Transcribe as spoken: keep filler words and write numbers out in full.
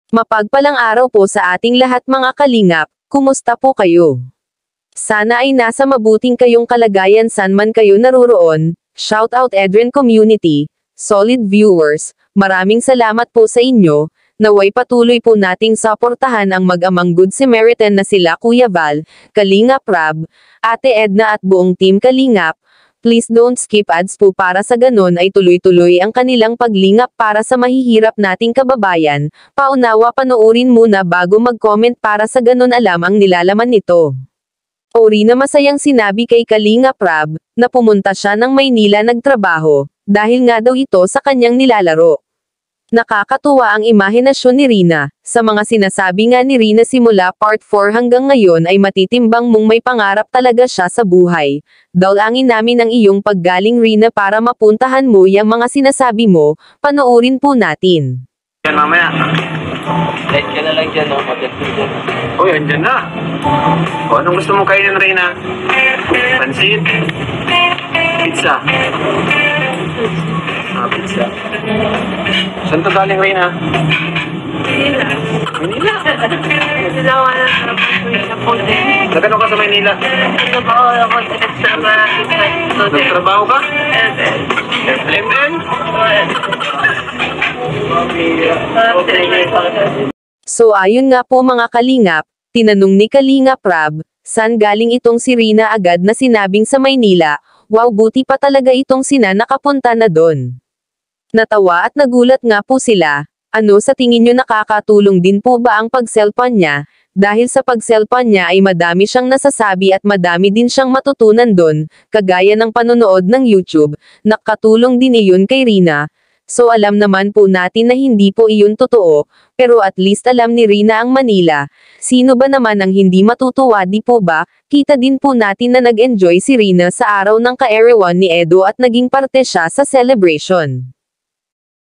Mapagpalang araw po sa ating lahat mga kalingap, kumusta po kayo? Sana ay nasa mabuting kayong kalagayan saan man kayo naroroon. Shoutout Edrin Community, solid viewers, maraming salamat po sa inyo, naway patuloy po nating suportahan ang mag-amang Good Samaritan na sila Kuya Val, Kalingap Rab, Ate Edna at buong team Kalingap. Please don't skip ads po para sa ganon ay tuloy-tuloy ang kanilang paglingap para sa mahihirap nating kababayan. Paunawa panoorin muna bago mag-comment para sa ganon alam ang nilalaman nito. Ori na masayang sinabi kay Kalingap Rab, na pumunta siya ng Maynila nagtrabaho, dahil nga daw ito sa kanyang nilalaro. Nakakatuwa ang imahinasyon ni Rina, sa mga sinasabi nga ni Rina simula part four hanggang ngayon ay matitimbang mong may pangarap talaga siya sa buhay. Daulangin namin ang iyong paggaling Rina para mapuntahan mo yung mga sinasabi mo, panoorin po natin. Yan mamaya. Light ka na lang dyan, no? Pagdating dyan. Uy, andyan na. O, anong gusto mong kainin, Reyna? Pansit? Pizza? Ah, pizza. Saan to galing, Reyna? Manila. Manila? Naglawa na sa Manila po din. Nagano ka sa Manila? Nagtrabaho ako sa mga student. Nagtrabaho ka? M N. M N? So ayun nga po mga kalingap, tinanong ni Kalingap Rab, saan galing itong si Rina agad na sinabing sa Maynila, wow buti pa talaga itong sina nakapunta na doon. Natawa at nagulat nga po sila, ano sa tingin nyo nakakatulong din po ba ang pag-cellphone niya, dahil sa pag-cellphone niya ay madami siyang nasasabi at madami din siyang matutunan doon, kagaya ng panonood ng YouTube, nakatulong din iyon kay Rina. So alam naman po natin na hindi po iyon totoo, pero at least alam ni Rina ang Manila. Sino ba naman ang hindi matutuwa di po ba? Kita din po natin na nag-enjoy si Rina sa araw ng ka-Erewan ni Edo at naging parte siya sa celebration.